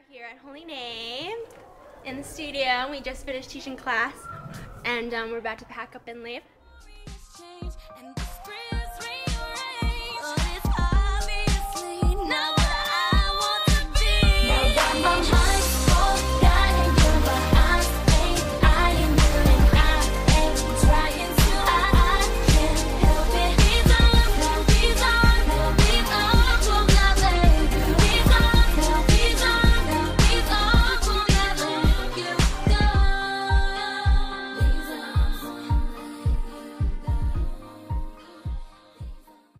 Here at Holy Name in the studio. We just finished teaching class and we're about to pack up and leave.